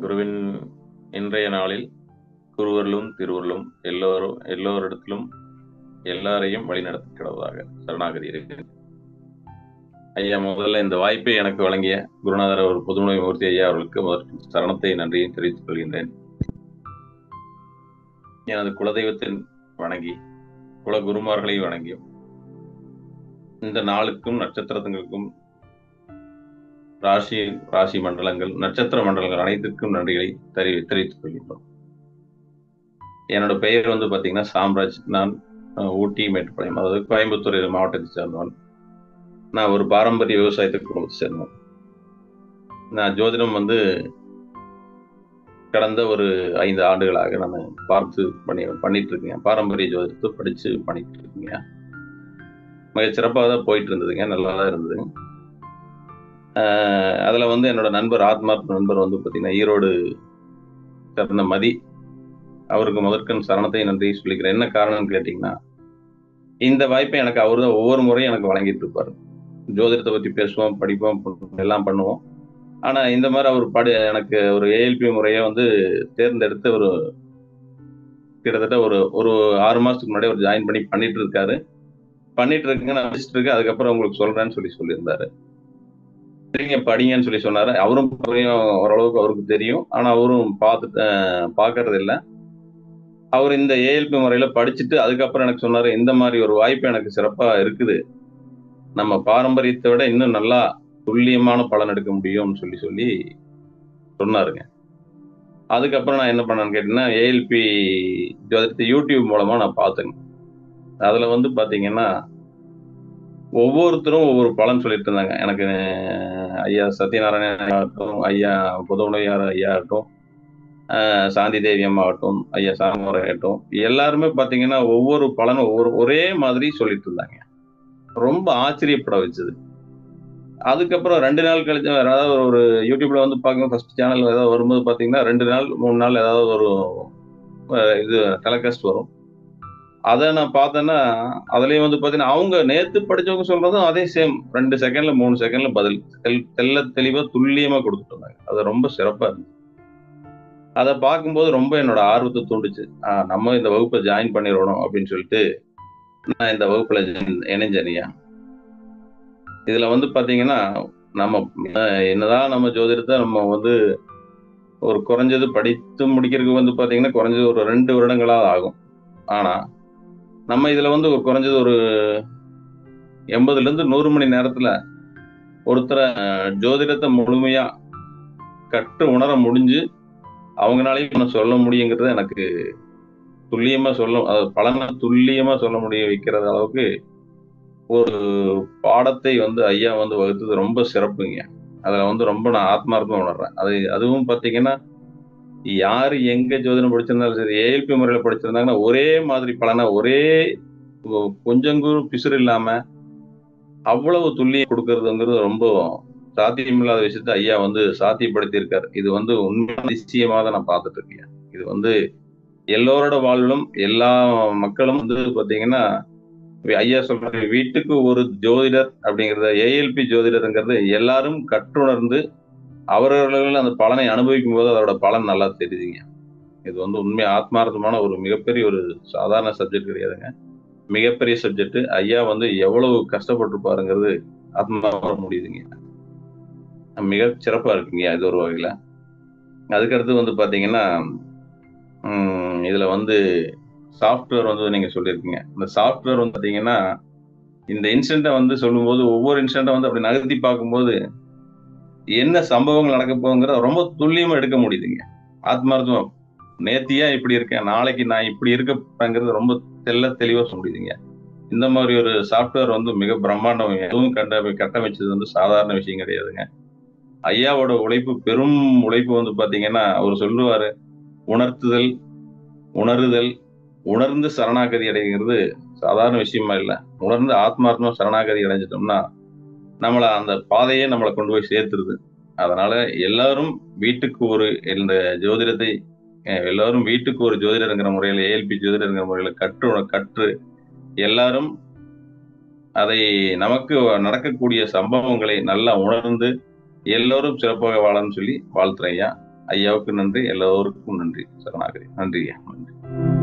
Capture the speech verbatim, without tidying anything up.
குருவின் இன்றைய நாளில் குருவர்களும் திருவர்களும் எல்லோரும் எல்லோரிடத்திலும் எல்லாரையும் வழிநடத்தி கிடவதாக சரணாகதி இருக்கு. ஐயா, முதல்ல இந்த வாய்ப்பை எனக்கு வழங்கிய குருநாதர் அவர் புதுமலை மூர்த்தி ஐயா அவர்களுக்கு முதற்கு சரணத்தை நன்றியை தெரிவித்துக் கொள்கின்றேன். எனது குலதெய்வத்தின் வணங்கி குல குருமார்களை வணங்கியும் இந்த நாளுக்கும் நட்சத்திரங்களுக்கும் ராசி ராசி மண்டலங்கள் நட்சத்திர மண்டலங்கள் அனைத்திற்கும் நன்றிகளை தெரி தெரிவித்துக் கொள்கின்றோம். என்னோட பெயர் வந்து பாத்தீங்கன்னா சாம்ராஜ். நான் ஊட்டி மேட்டுப்பாளையம், அதாவது கோயம்புத்தூர் மாவட்டத்தை சேர்ந்தவன். நான் ஒரு பாரம்பரிய விவசாயத்துக்கு குடும்பத்தை சேர்ந்தவன். நான் ஜோதிடம் வந்து கடந்த ஒரு ஐந்து ஆண்டுகளாக நான் பார்த்து பண்ணி பண்ணிட்டு இருக்கேன். பாரம்பரிய ஜோதிடத்தை படிச்சு பண்ணிட்டு இருக்கீங்க. மிக சிறப்பாக தான் போயிட்டு இருந்ததுங்க, நல்லா தான் இருந்தது. அதில் வந்து என்னோட நண்பர் ஆத்மார்த்த நண்பர் வந்து பார்த்தீங்கன்னா ஈரோடு சேர்ந்த மதி, அவருக்கு முதற்கண் சரணத்தை நன்றி சொல்லிக்கிறேன். என்ன காரணம்னு கேட்டிங்கன்னா, இந்த வாய்ப்பை எனக்கு அவர் தான் ஒவ்வொரு முறையும் எனக்கு வழங்கிட்டு இருப்பார். ஜோதிடத்தை பற்றி பேசுவோம், படிப்போம், எல்லாம் பண்ணுவோம். ஆனால் இந்த மாதிரி அவர் படி எனக்கு ஒரு ஏஎல்பி முறையை வந்து தேர்ந்தெடுத்து ஒரு கிட்டத்தட்ட ஒரு ஒரு ஆறு மாதத்துக்கு முன்னாடி அவர் ஜாயின் பண்ணி பண்ணிட்டு இருக்காரு. பண்ணிட்டு இருக்குங்க, நான் வச்சுட்டு இருக்கேன். அதுக்கப்புறம் உங்களுக்கு சொல்கிறேன்னு சொல்லி சொல்லியிருந்தாரு. சரிங்க படிங்கன்னு சொல்லி சொன்னாரு. அவரும் ஓரளவுக்கு அவருக்கு தெரியும், ஆனா அவரும் பார்த்து பார்க்கறது இல்லை. அவர் இந்த ஏஎல்பி முறையில படிச்சுட்டு அதுக்கப்புறம் எனக்கு சொன்னாரு, இந்த மாதிரி ஒரு வாய்ப்பு எனக்கு சிறப்பா இருக்குது, நம்ம பாரம்பரியத்தை விட இன்னும் நல்லா துல்லியமான பலன் எடுக்க முடியும்னு சொல்லி சொல்லி சொன்னாருங்க. அதுக்கப்புறம் நான் என்ன பண்ணேன்னு கேட்டீங்கன்னா, ஏஎல்பி ஜோதிடத்தை யூடியூப் மூலமா நான் பார்த்தேங்க. அதுல வந்து பாத்தீங்கன்னா ஒவ்வொருத்தரும் ஒவ்வொரு பலன் சொல்லிட்டு இருந்தாங்க. எனக்கு ஐயா சத்யநாராயணன் ஆகட்டும், ஐயா புதுமலையார் ஐயா ஆகட்டும், சாந்தி தேவி அம்மா ஆகட்டும், ஐயா சாமோர் ஆகட்டும், எல்லாருமே பார்த்தீங்கன்னா ஒவ்வொரு பலனும் ஒவ்வொரு ஒரே மாதிரி சொல்லிட்டு இருந்தாங்க. ரொம்ப ஆச்சரியப்பட வச்சது. அதுக்கப்புறம் ரெண்டு நாள் கழிச்சு ஏதாவது ஒரு யூடியூப்ல வந்து பார்க்க ஃபர்ஸ்ட் சேனல் ஏதாவது வரும்போது பார்த்தீங்கன்னா ரெண்டு நாள் மூணு நாள் ஏதாவது ஒரு இது டெலிகாஸ்ட் வரும். அதை நான் பார்த்தேன்னா அதுலயும் வந்து பார்த்தீங்கன்னா அவங்க நேத்து படிச்சவங்க சொல்றதும் அதே சேம் ரெண்டு செகண்ட்ல மூணு செகண்ட்ல பதில் தெல்ல தெளிவா துல்லியமா கொடுத்துட்டு இருந்தாங்க. அது ரொம்ப சிறப்பா இருந்துச்சு. அதை பார்க்கும்போது ரொம்ப என்னோட ஆர்வத்தை தூண்டுச்சு. ஆஹ் நம்ம இந்த வகுப்பை ஜாயின் பண்ணிடணும் அப்படின்னு சொல்லிட்டு நான் இந்த வகுப்புல இணைஞ்சனியா. இதுல வந்து பாத்தீங்கன்னா நம்ம என்னதான் நம்ம ஜோதிடத்தை நம்ம வந்து ஒரு குறைஞ்சது படித்து முடிக்கிறதுக்கு வந்து பாத்தீங்கன்னா குறைஞ்சது ஒரு ரெண்டு வருடங்களாவது ஆகும். ஆனா நம்ம இதுல வந்து ஒரு குறைஞ்சது ஒரு எண்பதுல இருந்து நூறு மணி நேரத்துல ஒருத்தரை ஜோதிடத்தை முழுமையா கற்று உணர முடிஞ்சு அவங்களாலையும் சொல்ல முடியுங்கிறது எனக்கு துல்லியமா சொல்ல பலனை துல்லியமா சொல்ல முடிய வைக்கிறது அளவுக்கு ஒரு பாடத்தை வந்து ஐயா வந்து வகுத்தது ரொம்ப சிறப்புங்க. அதுல வந்து ரொம்ப நான் ஆத்மார்த்தமா உணர்றேன். அது அதுவும் பாத்தீங்கன்னா யாரு எங்க ஜோதிடம் படிச்சிருந்தாலும் சரி, ஏஎல்பி முறையில படிச்சிருந்தாங்கன்னா ஒரே மாதிரி பலனை ஒரே கொஞ்சம் கூட பிசுறு இல்லாம அவ்வளவு துல்லியம் கொடுக்கறதுங்கிறது ரொம்ப சாத்தியமில்லாத விஷயத்த ஐயா வந்து சாத்தியப்படுத்தி இருக்காரு. இது வந்து உண்மையான அதிசயமா தான் நான் பார்த்துட்டு இருக்கேன். இது வந்து எல்லோரோட வாழ்விலும் எல்லா மக்களும் வந்து பாத்தீங்கன்னா ஐயா சொல்ற வீட்டுக்கு ஒரு ஜோதிடர் அப்படிங்கறத ஏஎல்பி ஜோதிடருங்கிறது எல்லாரும் கற்றுணர்ந்து அவர்கள் அந்த பலனை அனுபவிக்கும் போது அதோட பலன் நல்லா தெரியுதுங்க. இது வந்து உண்மை ஆத்மார்த்தமான ஒரு மிகப்பெரிய ஒரு சாதாரண சப்ஜெக்ட் கிடையாதுங்க, மிகப்பெரிய சப்ஜெக்ட். ஐயா வந்து எவ்வளவு கஷ்டப்பட்டிருப்பாருங்கிறது ஆத்மா வர முடியுதுங்க. மிக சிறப்பா இருக்குங்க இது ஒரு வகையில. அதுக்கடுத்து வந்து பாத்தீங்கன்னா உம் இதுல வந்து சாஃப்ட்வேர் வந்து நீங்க சொல்லியிருக்கீங்க. இந்த சாஃப்ட்வேர் வந்து பாத்தீங்கன்னா இந்த இன்சிடென்ட்டை வந்து சொல்லும்போது ஒவ்வொரு இன்சிடென்ட்டை வந்து அப்படி நகர்த்தி பார்க்கும்போது என்ன சம்பவங்கள் நடக்க போகுங்கிறத ரொம்ப துல்லியமா எடுக்க முடியுதுங்க. ஆத்மார்த்தம் நேத்தியா இப்படி இருக்கேன், நாளைக்கு நான் இப்படி இருக்கங்கிறது ரொம்ப தெல்ல தெளிவா சொல்ல முடியுதுங்க. இந்த மாதிரி ஒரு சாஃப்ட்வேர் வந்து மிக பிரம்மாண்டம். எதுவும் கட்ட கட்டமைச்சது வந்து சாதாரண விஷயம் கிடையாதுங்க. ஐயாவோட உழைப்பு பெரும் உழைப்பு வந்து பாத்தீங்கன்னா அவர் சொல்லுவாரு, உணர்த்துதல், உணருதல், உணர்ந்து சரணாகதி அடைகிறது சாதாரண விஷயமா இல்லை. உணர்ந்து ஆத்மார்த்தமா சரணாகதி அடைஞ்சிட்டோம்னா நம்மளை அந்த பாதையே நம்மளை கொண்டு போய் சேர்த்துருது. அதனால எல்லாரும் வீட்டுக்கு ஒரு இந்த ஜோதிடத்தை எல்லாரும் வீட்டுக்கு ஒரு ஜோதிடருங்கிற முறையில ஏஎல்பி ஜோதிடருங்கிற முறையில கற்று கற்று எல்லாரும் அதை நமக்கு நடக்கக்கூடிய சம்பவங்களை நல்லா உணர்ந்து எல்லோரும் சிறப்பாக வாழன்னு சொல்லி வாழ்த்துறேன் ஐயா. ஐயாவுக்கு நன்றி, எல்லோருக்கும் நன்றி. சரணாகதி. நன்றி ஐயா. நன்றி.